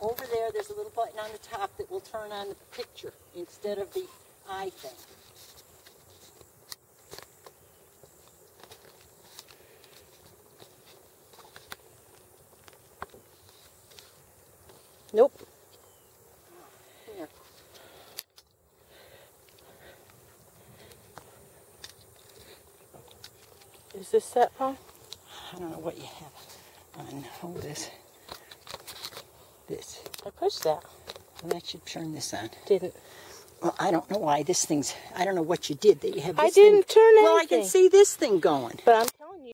over there's a little button on the top that will turn on the picture instead of the eye thing. Nope. Here. Is this set phone? I don't know what you have on. Hold this. This. I pushed that. Well, that should turn this on. Didn't. Well, I don't know why this thing's. I don't know what you did. That you have. This I didn't thing. turn anything. Well, I can see this thing going. But I'm.